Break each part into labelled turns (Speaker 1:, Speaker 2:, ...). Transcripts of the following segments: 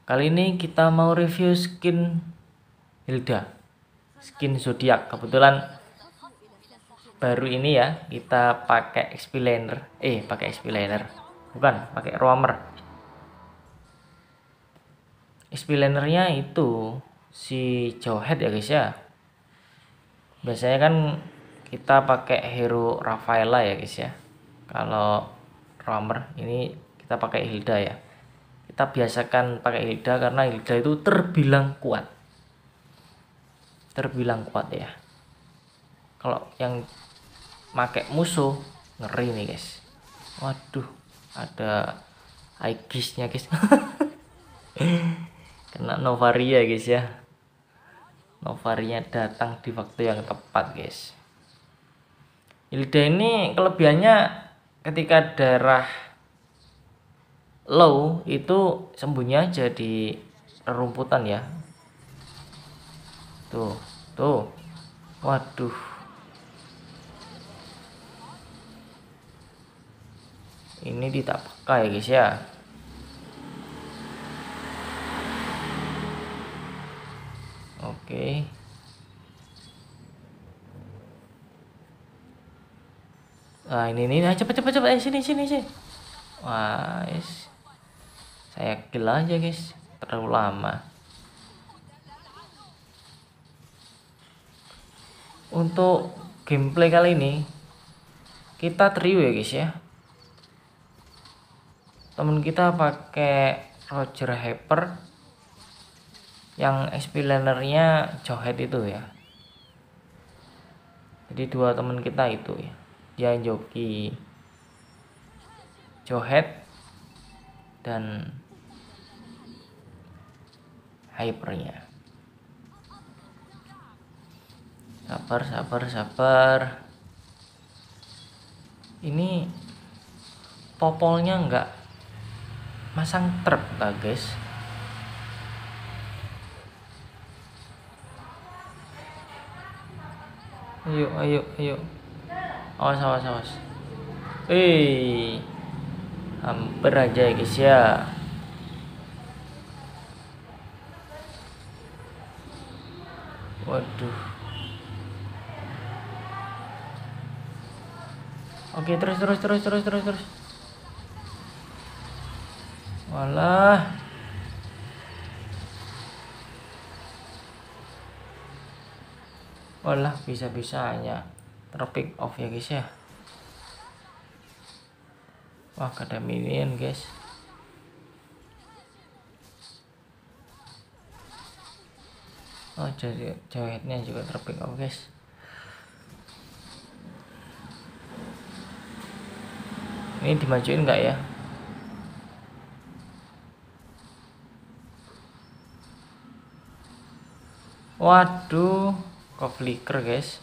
Speaker 1: Kali ini kita mau review skin Hilda, skin zodiak. Kebetulan baru ini ya kita pakai XP liner, bukan, pakai roamer. XP linernya itu si Jawhead ya guys ya. Biasanya kan kita pakai hero Rafaela ya guys ya. Kalau roamer ini kita pakai Hilda ya. Kita biasakan pakai Hilda karena Hilda itu terbilang kuat ya. Kalau yang pakai musuh ngeri nih guys. Waduh, ada Aegisnya guys. Kena Novaria guys ya. Novaria datang di waktu yang tepat guys. Hilda ini kelebihannya ketika darah low itu sembunyi aja di rerumputan ya. Tuh. Waduh. Ini tidak pakai ya guys ya. Oke. Nah, ini cepet sini. Wah, saya kill aja guys. Terlalu lama. Untuk gameplay kali ini kita trio ya guys ya. Temen kita pakai Roger Hyper, yang XP linernya Jawhead itu ya. Jadi dua temen kita itu ya, dia joki Jawhead dan Hypernya. Sabar. Ini popolnya enggak masang trap lah guys. Ayo. Awas. Hampir aja ya guys ya. Waduh. Oke, terus. Walah. Bisa-bisanya terpick off ya guys ya. Wah, ada minion guys. Oh, jadi Jawheadnya juga terpick off guys. Ini dimajuin enggak ya? Waduh, kok flicker guys.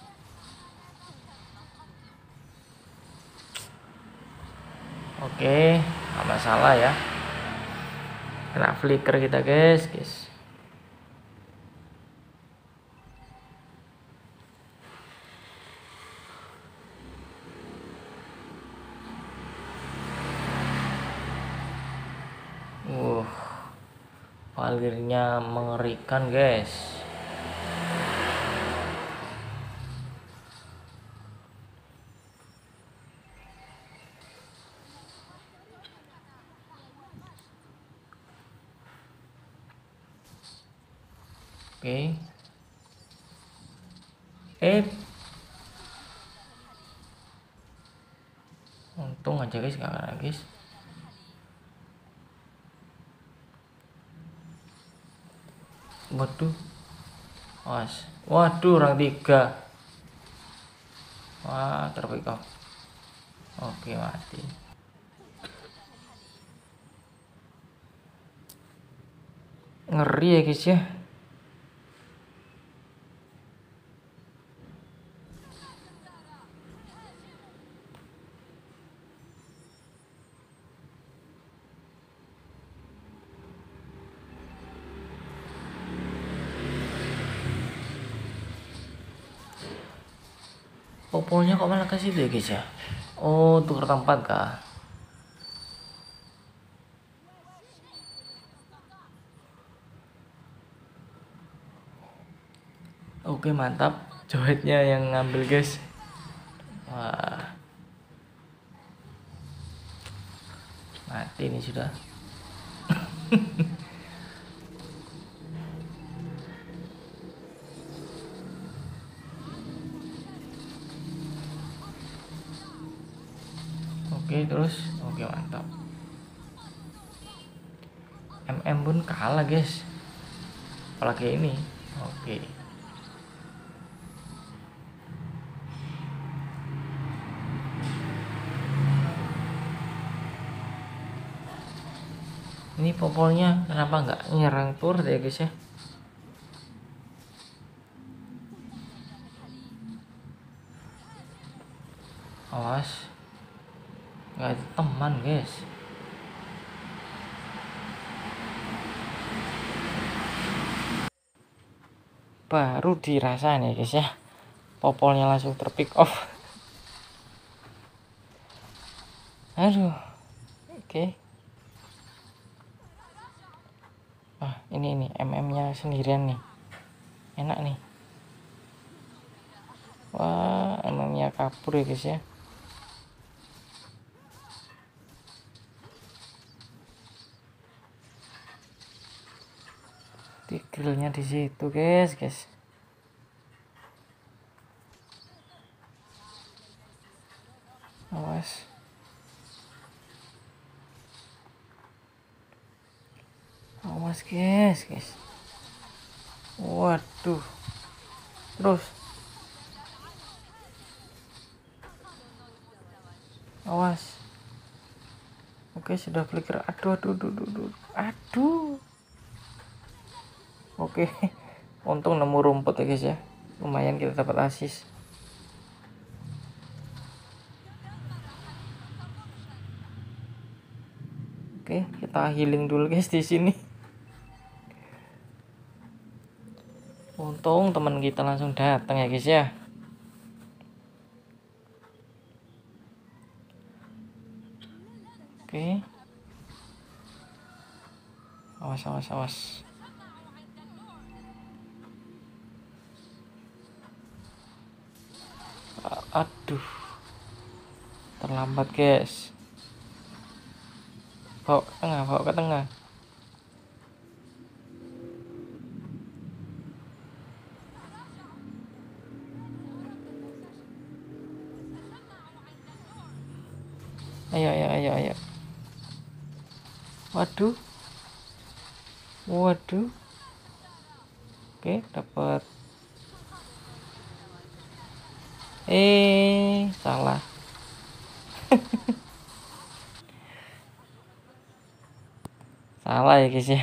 Speaker 1: Oke, nggak masalah ya. Kena flicker kita guys. Valirnya mengerikan guys. Oke. Untung aja guys, gak kena guys. Waduh, orang 3. Wah, terpick off. Oke, mati. Ngeri ya guys ya. Popolnya kok malah ke situ ya guys ya. Oh, tukar tempat kah? Oke, mantap. Johetnya yang ngambil, guys. Wah, mati nih sudah. Oke, terus oke, mantap. MM pun kalah, guys. Apalagi ini. Oke. Ini popolnya kenapa nggak nyerang turret ya, guys ya? Awas, nggak ada teman, guys. Baru dirasa nih, guys ya, popolnya langsung terpick off. Aduh. Oke. Wah, ini MM-nya sendirian nih. Enak nih. Wah, MM-nya kabur ya, guys ya. Grillnya di situ, guys. Awas. Awas, guys. Waduh. Terus. Awas. Oke, sudah flicker. Aduh. Oke. Untung nemu rumput ya, guys ya. Lumayan kita dapat assist. Oke, kita healing dulu, guys, di sini. Untung teman kita langsung datang ya, guys ya. Oke. Awas. Aduh. Terlambat, guys. Bawa ke tengah. Ayo. Waduh. Oke, dapat. Salah. Salah ya, guys ya.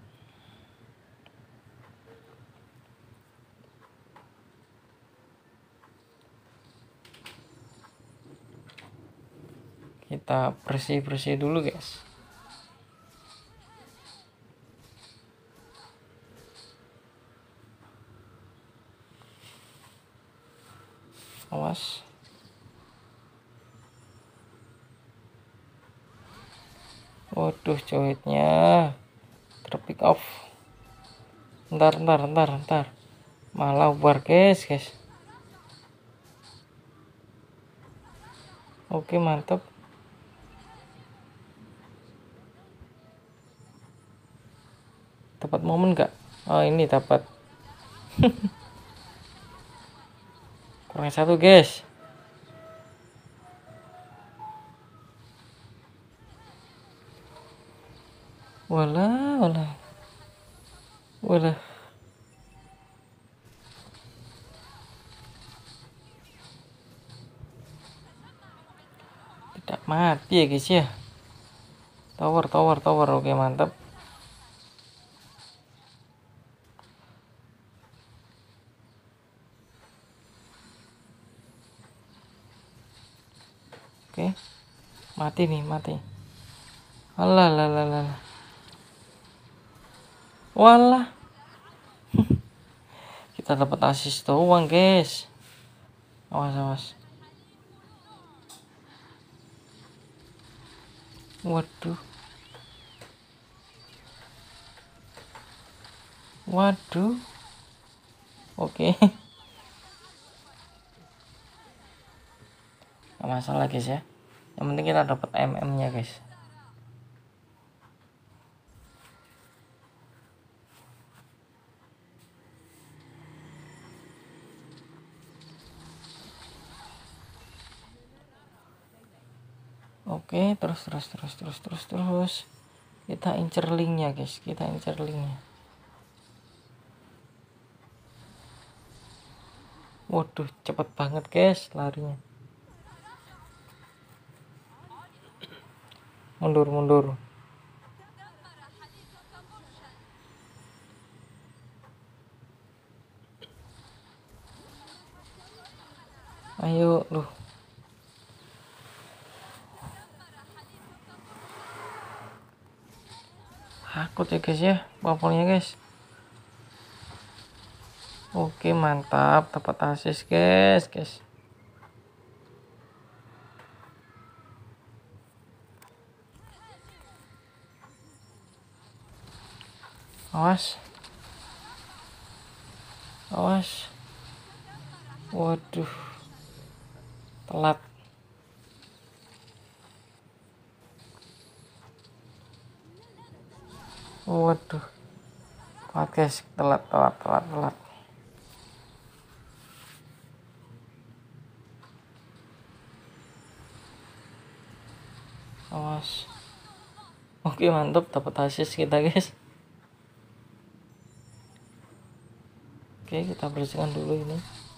Speaker 1: Kita bersih dulu, guys. Awas. Waduh, coitnya terpick off. Ntar. Malah bubar, guys. Oke, mantap. Dapat momen nggak? Oh, ini dapat. Kurang satu, guys. Walah. Tidak mati ya, guys ya. Tower. Oke, mantap. Oke. Mati. Alah. Walah. Kita dapat assist doang, guys. Awas. Waduh. Oke. masalah guys ya, yang penting kita dapat mm nya guys. Oke, terus kita incer linknya guys, kita incer linknya. Waduh, cepet banget guys larinya. Mundur. Ayo loh. Takut ya guys ya, bapolnya guys. Oke, mantap, dapat asis guys. Awas. Waduh, telat. Waduh, kuat guys, telat. Awas. Oke, mantap, dapat asis kita guys. Oke, kita bersihkan dulu ini.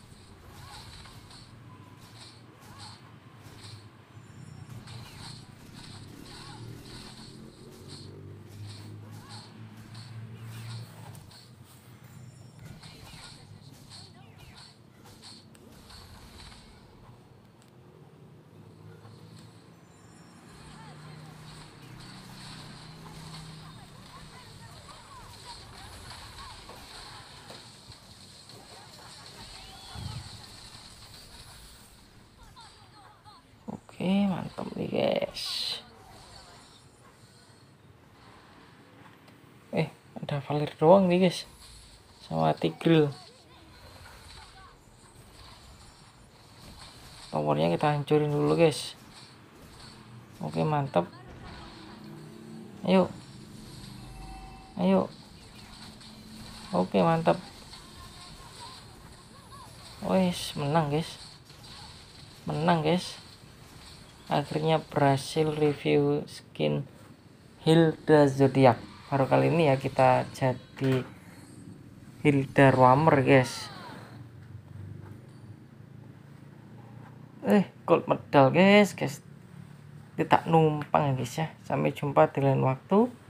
Speaker 1: Oke, mantap nih guys. Ada Valir doang nih guys, sama Tigreal. Towernya kita hancurin dulu guys. Oke, mantap. Ayo. Oke, mantap. Wes, menang guys. Akhirnya berhasil review skin Hilda Zodiac. Baru kali ini ya kita jadi Hilda Roamer guys. Gold medal guys. Kita numpang ya guys ya. Sampai jumpa di lain waktu.